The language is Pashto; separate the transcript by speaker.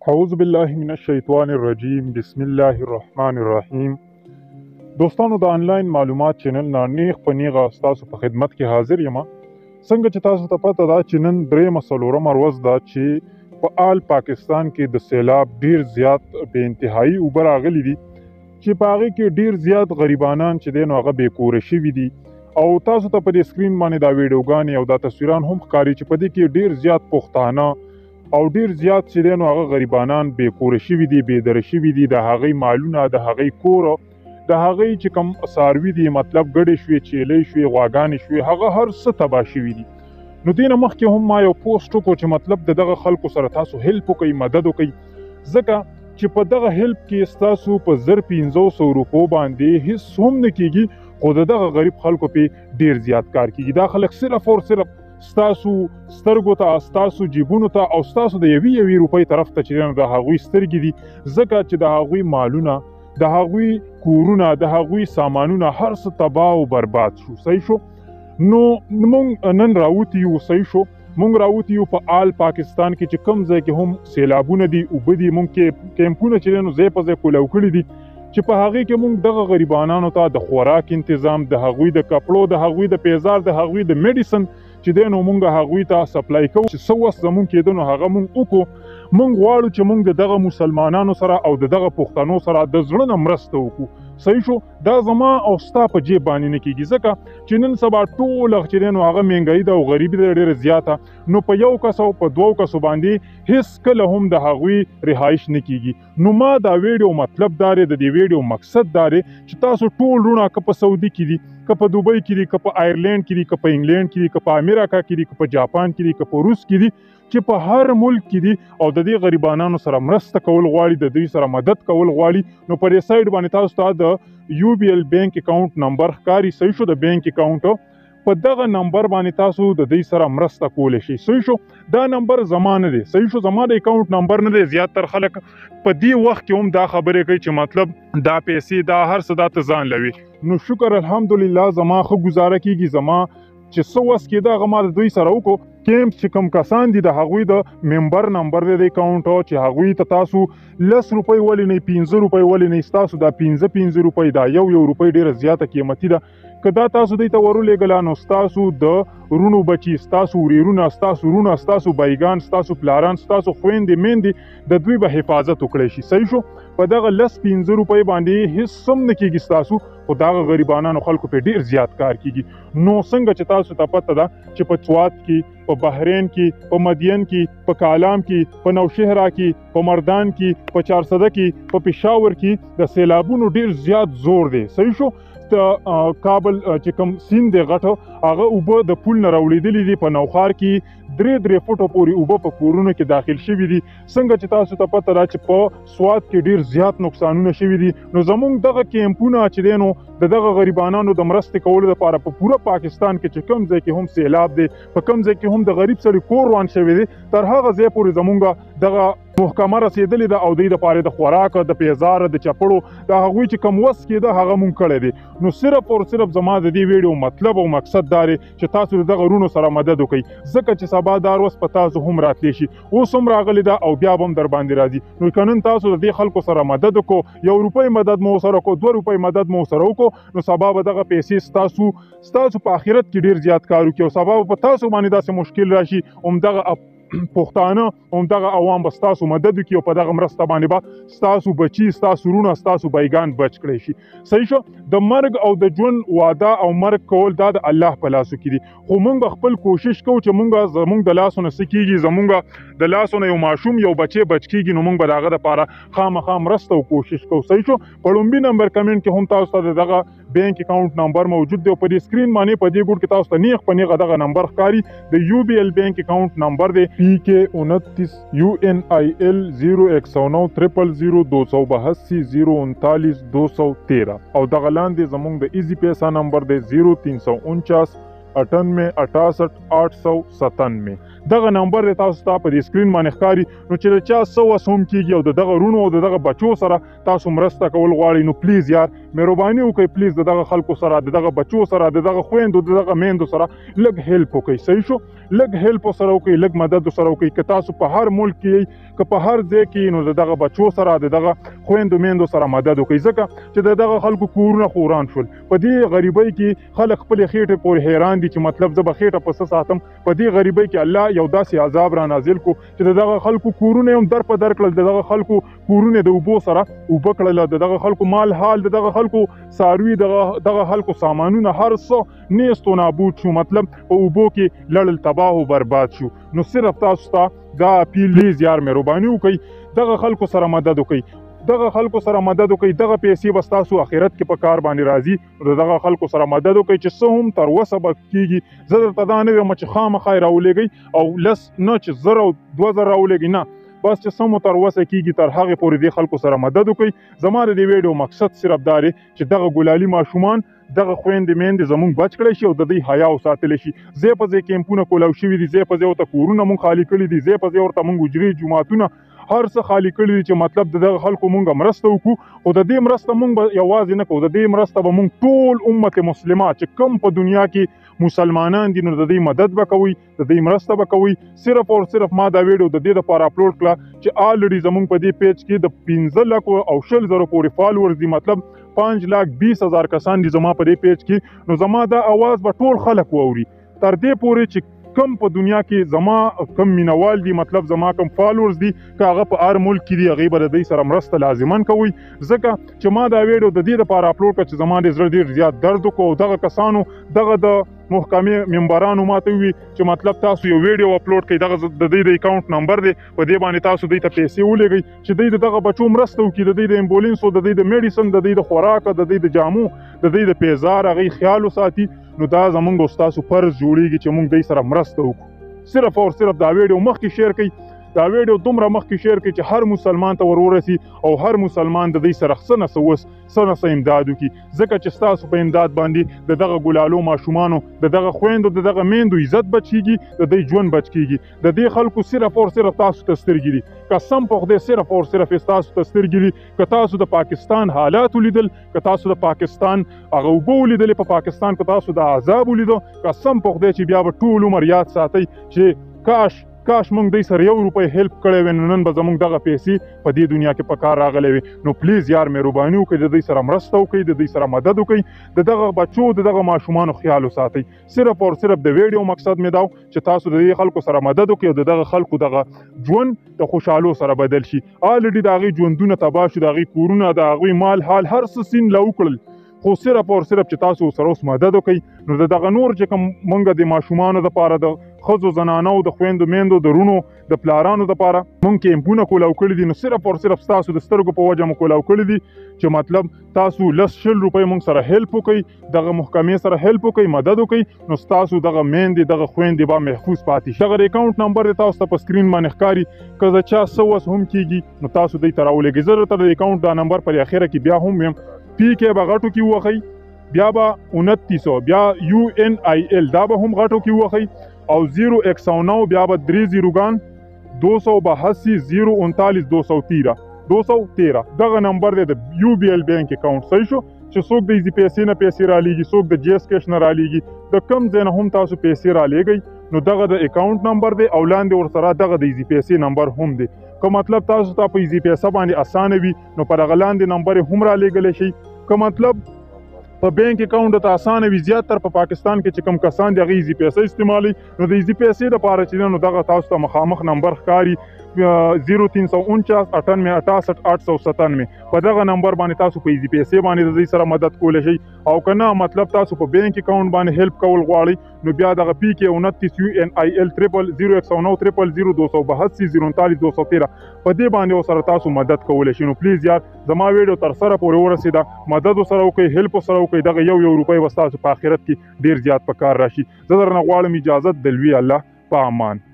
Speaker 1: اعوذ بالله من الشیطان الرجیم بسم الله الرحمن الرحیم. دوستانو د آنلاین معلومات چینل نه نیغ په نیغه ستاسو په خدمت کې حاضر یم. څنګه چې تاسو ته پته ده چې نن درېیمه څلورمه ورځ ده چې په آل پاکستان کې د سیلاب ډیر زیات بې انتهایی اوبه راغلي دي چې په هغې کې ډیر زیات غریبانان چې دی نو هغه بې کوره شوي دي او تاسو ته په دې سکرین باندې دا ویډیوګانې او دا تصویران هم ښکاري چې په دې کې ډیر زیات پښتانه او ډیر زیات چې دی نو هغه غریبانان بې کوره شوي دي، بې دره شوي دي، د هغوی مالونه، د هغوی کور، د هغوی چې کوم څاروي دي مطلب ګډې شوې، چیلۍ شوې، غواګانې شوې، هغه هر څه تباه شوي دي. نو دې نه مخکې هم ما یو پوسټ وکړو چې مطلب د دغه خلکو سره تاسو هیلپ وکئ، مدد وکئ، ځکه چې په دغه هیلپ کې ستاسو په 1500 روپو باندې هیڅ هم نه کیږي، خو د دغه غریب خلکو پې ډیر زیات کار کیږي. دا خلک صرف او صرف ستاسو سترګو ته، ستاسو جیبونو ته او ستاسو د یوې روپۍ طرف ته چې د هغوی سترګې دي، ځکه چې د هغوی مالونه، د هغوی کورونه، د هغوی سامانونه هر څه تباه او برباد شو. صحیح شو. نو موږ نن راوتي یو، صحیح شو، موږ راوتي یو په آل پاکستان کې چې کوم ځای کې هم سیلابونه دي، اوبه دي، موږ کیمپونه چې دی نو ځای په ځای کولاو کړي دي چې په هغې کې موږ دغه غریبانانو ته د خوراک انتظام، د هغوی د کپړو، د هغوی د پیزار، د هغوی د میډیسن چې دی نو موږ هغوی ته سپلای کوو. چې څه وس زموږ کېده نو هغه موږ وکړو. موږ غواړو چې موږ د دغه مسلمانانو سره او د دغه پښتنو سره د زړه نه مرسته وکړو. صحیح شو. دا زما او ستا په جیب باندې نه کېږي، ځکه چې نن سبا ټوله چې دی نو هغه مهنګایي ده او غریبي ده ډېره زیاته، نو په یو کس او په دوو کسو باندې هیڅ کله هم د هغوی رهایش نه کېږي. نو ما دا ویډیو مطلب دا دی، د دې ویډیو مقصد دا دی چې تاسو ټول وروڼه که په سعودي کې دي، که په دوبۍ کې دي، که په آیرلینډ کې دي، که په انګلینډ کې دي، که په امریکا کې دي، که په جاپان کې دي، که په روس کې دي، چې په هر ملک کې دي او د دې غریبانانو سره مرسته کول غواړي، د دوی سره مدد کول غواړي، نو په دې سایډ باندې تاسو ته د UBL بینک اکاونټ نمبر ښکاري. صحیح شو. د بینک اکاونټ په دغه نمبر باندې تاسو د دوی سره مرسته کولی شئ. صحیح شو. دا نمبر زما نه دی. صحیح شو. زما د اکاونټ نمبر نه دی. زیاتره خلک په دې وخت کې هم دا خبرې کوي چې مطلب دا پیسې، دا هر څه دا ته ځان لوي. نو شکر الحمدلله زما ښه گزاره کیږي. زما چې څه وس کېده هغه ما د دوی سره وکړو. کیمپ چې کوم کسان دي د هغوی د ممبر نمبر دی د اکاونټ، چې هغوی ته تاسو 10 روپۍ ولې نه، 15 روپۍ ولې نه، ستاسو دا 15 روپۍ، دا یو روپۍ ډېره زیاته قیمتي ده. که دا تاسو دوی ته ورولېږله نو ستاسو د ورونو بچي، ستاسو ورېرونه، ستاسو ورونه، ستاسو بایګان، ستاسو پلاران، ستاسو خویندې میندې، د دوی به حفاظت وکړی شي. صحیح شو. په دغه 10-15 روپۍ باندې هیڅ هم نه کېږي ستاسو، خو دغه غریبانانو خلکو پې ډېر زیات کار کېږي. نو څنګه چې تاسو ته پته ده چې په سوات کې، په بحرین کې، په مدین کې، په کالام کې، په نوشهره کې، په مردان کې، په چارسده کې، په پېښور کې د سیلابونو ډېر زیات زور دی. صحیح شو. د کابل چې کوم سیند دی غټه، هغه اوبه د پول نه راوړېدلي دي. په نوښار کې 3 فوټه پورې اوبه په کورونو کې داخل شوي دي. څنګه چې تاسو ته پته ده چې په سوات کې ډېر زیات نقصانونه شوي دي. نو زموږ دغه کیمپونه چې دی نو د دغه غریبانانو د مرستې کولو لپاره په پوره پاکستان کې چې کوم ځای کې هم سیلاب دی، په کوم ځای کې هم د غریب سړي کور روان شوی دی، تر هغه ځای پورې زموږ دغه محکمه رسېدلې ده او دوی دپاره د خوراک، د پیزار، د چپړو، د هغوی چې کوم وس کېده هغه مونږ کړی دی. نو صرف او صرف زما د دې ویډیو مطلب او مقصد دا دی چې تاسو د دغه وروڼو سره مدد وکئ، ځکه چې سبا دا ورځ په تاسو هم راتلی شي. اوس هم راغلې ده او بیا به هم در باندې راځي. نو که نن تاسو د دې خلکو سره مدد وکړو، 1 روپۍ مدد مو ورسره وکړو، 2 روپۍ مدد مو ورسره وکړو، نو سبا به دغه پیسې ستاسو په آخرت کې ډېر زیات کار وکړي او سبا به په تاسو باندې داسې مشکل راشي همدغه پښتانه، همدغه عوام به ستاسو مدد وکړي او په دغه مرسته باندې به ستاسو بچي، ستاسو وروڼه، ستاسو بایګان بچ کړی شي. صحیح شو. د مرګ او د ژوند واده او مرګ کول دا د الله په لاسو کې دي، خو موږ به خپل کوشش کوو چې زموږ د لاسو نه څه کېږي، زموږ د لاسو نه یو ماشوم، یو بچی بچ کېږي، نو موږ به د هغه دپاره خامخا مرسته او کوشش کوو. صحیح شو. په لومړي نمبر کمنټ کې هم تاسو ته د دغه بینک اکاونټ نمبر موجود دی او په دې سکرین باندې په دې ګوټ کې تاسو ته نیغ په نیغه دغه نمبر ښکاري. د UBL بینک اکاونټ نمبر دی PK29 UNIL 0109 000 282 039 213 او دغه لاندې زموږ د ایزی پیسا نمبر دی 0349 98 68 897. دغه نمبر دی تاسو ته په دې سکرین باندې ښکاري. نو چې د چا سوس هم کېږي او د دغه رونو او د دغه بچو سره تاسو مرسته کول غواړئ نو پلیز یار مهرباني وکړئ پلیز د دغه خلکو سره د دغه بچو سره د دغه خویندو د دغه میندو سره لږ هیلپ وکړئ. صحیح شو؟ لږ هیلپ سره وکړئ، لږ مدد سره وکړئ. که تاسو په هر ملک کې که په هر ځای کې نو د دغه بچو سره د دغه خویندو میندو سره مدد وکړئ، ځکه چې د دغه خلکو کورونه خوران شول. په دې غریبۍ کې خلک خپلې خېټې پورې حیران دي چې مطلب زه به خېټه په څه ساتم. په دې غریبۍ کې الله یو داسې عذاب را نازل کو چې د دغه خلکو کورونه هم در په در کړل، د دغه خلکو کورونه د اوبو سره اوبه کړل، د دغه خلکو مال حال، د دغه خلکو څاروي، دغه خلکو سامانونه هر څه نیست و نابود شو، مطلب په اوبو کې لړل تباه و برباد شو. نو صرف تاسو ته دا اپیل پلیز یار مهرباني وکړئ دغه خلکو سره مدد وکړئ، دغه خلکو سره مدد وکړئ. دغه پیسې به ستاسو آخرت کې په کار باندې راځي. نو دغه خلکو سره مدد وکړئ چې څه هم تر وسه به کېږي. زه درته دا نه وایم چې خامخا یې راولېږئ او لس نه چې 1000 او 2000 راولېږئ، نه بس چې څه مو تر وسه کېږي تر هغې پورې دې خلکو سره مدد وکړئ. زما د دې ویډیو مقصد صرف دا دی چې دغه ګلالي ماشومان دغه خویندې میندې زمونږ بچ کړی شي او د دوی حیا وساتلی شي. ځای په ځای کیمپونه کولاو شوي دي، ځای په ځای ورته کورونه مونږ خالي کړي دي، ځای په ځای ورته مونږ حجرې جوماتونه هر څه خالي کړي دي چې مطلب د دغه خلکو مونږ مرسته وکړو. او د دې مرسته مونږ به یوازې نه کوو، د دې مرسته به مونږ ټول امت مسلمه چې کوم په دنیا کې مسلمانان دي نو د دې مدد به کوئ، د دې مرسته به کوئ. صرف او صرف ما دا ویډیو د دې دپاره اپلوډ کړه چې آلریډي زمونږ په دې پیج کې د 15 لکو او 20,000 پورې فالوورز دي، مطلب 5,20,000 کسان دي زما په دې پیج کې. نو زما دا اواز به ټول خلک واوري تر دې پورې چې کم په دنیا کې زما کم مینوال دي، مطلب زما کم فالوورز دي، که هغه په هر ملک کې دي هغې به د دوی سره مرسته لازماً کوئ. ځکه چې ما دا ویډیو د دې دپاره اپلوډ کړه چې زما د زړه ډېر زیات درد وکړو او دغه کسانو دغه د محکمې ممبرانو ماته ووي چې مطلب تاسو یو ویډیو اپلوډ کړئ، دغه د دوی د اکاونټ نمبر دی، په دې باندې تاسو دوی ته پیسې ولېږئ چې دوی د دغه بچو مرسته وکړي، د دوی د امبولینسو، د دوی د میډیسن، د دوی د خوراک، د دوی د جامو، د دوی د پیزار هغې خیال وساتي. نو دا زمونږ او ستاسو فرض جوړېږي چې موږ دوی سره مرسته وکړو. صرف او صرف دا ویډیو مخکې شیر کړئ، دا ویډیو دومره مخکې شیر کړئ چې هر مسلمان ته ورورسي او هر مسلمان د دوی سره څه نه څه امداد وکړي. ځکه چې ستاسو په امداد باندې د دغه ګلالو ماشومانو، د دغه خویندو، د دغه میندو عزت بچ کېږي، د دوی ژوند بچ کېږي. د دې خلکو صرف او صرف تاسو ته سترګې دي، قسم په خدای صرف او صرف تاسو ته سترګې دي. که تاسو د پاکستان حالات ولیدل، که تاسو د پاکستان هغه اوبه ولیدلې په پاکستان، که تاسو د عذاب ولیدو، قسم په خدای چې بیا به ټول عمر یاد ساتئ چې کاش مونږ دوی سره 1 روپۍ هیلپ کړی وی، نو نن به زمونږ دغه پیسې په دې دنیا کې په کار راغلی وي. نو پلیز یار مهرباني وکړئ د دوی سره مرسته وکړئ، د دوی سره مدد وکړئ، د دغه بچو د دغه ماشومانو خیال وساتئ. صرف او صرف د ویډیو مقصد مې دا چې تاسو د دې خلکو سره مدد وکړئ او د دغه خلکو دغه ژوند د خوشحالو سره بدل شي. آلریډي د هغوی ژوندونه تباه شو، د هغوی کورونه، د هغوی مال حال هر څه سین له وکړل، خو صرف او صرف چې تاسو سره اوس مدد وکړئ نو د دغه نور چې کوم مونږ د ماشومانو دپاره، د ښځو زنانو، د خویندو میندو، د رونو، د پلارانو دپاره مونږ کیمپونه کولاو کړي دي، نو صرف او صرف ستاسو د سترګو په وجه مو کولاو کړي دي چې مطلب تاسو 100 روپۍ مونږ سره هیلپ وکړئ، دغه محکمې سره هیلپ وکړئ، مدد وکړئ، نو ستاسو دغه میندې، دغه خویندې به محفوظ پاتې شي. دغه اکاونټ نمبر دی تاسو ته په سکرین باندې ښکاري، که د چا څه وس هم کېږي نو تاسو دوی ته راولېږئ. زه درته د اکاونټ دا نمبر پر اخره کې بیا هم ویم، پی کې به غټو کې ووښئ، بیا به 2900، بیا UNIL دا به هم غټو کې ووښئ، او 019 بیا به 3 0 282 039 213 دغه نمبر دی د UBL بینک اکاونټ. صحیح شو چې څوک د ایزي پیسې نه پیسې رالیږي، څوک د جی ایس کیش نه رالیږي، د کم ځای نه هم تاسو پیسې رالیږئ نو دغه د اکاونټ نمبر دی او لاندې ورسره دغه د ایزي پیسې نمبر هم دی. که مطلب تاسو ته په ایزي پیسه باندې اسانه وي نو په دغه لاندې نمبر هم رالیږلی شئ. که مطلب په بینک اکاونټ ته اسانه وي، زیاتره په پاکستان کې چې کوم کسان د هغې ایزي پیسې استعمالوي نو د ایزي پیسې دپاره چې نو دغه تاسو ته مخامخ نمبر ښکاري 0349 98 897. په دغه نمبر باندې تاسو په ایزي پیسې باندې د دوی سره مدد کولی شئ. او که نه مطلب تاسو په بینک اکاونټ باندې هیلپ کول غواړئ نو بیا دغه پی کې 29 UNIL 019 010 282 039 213 په دې باندې سره تاسو مدد کولی شئ. نو پلیز یار زما ویډیو تر سره پورې ورسېده، مدد سره وکړئ، هیلپ سره وکړئ، دغه 1 روپۍ به ستاسو په آخرت کې ډېر زیات په کار راشي. زه درنه غواړم اجازت د لوی الله په امان.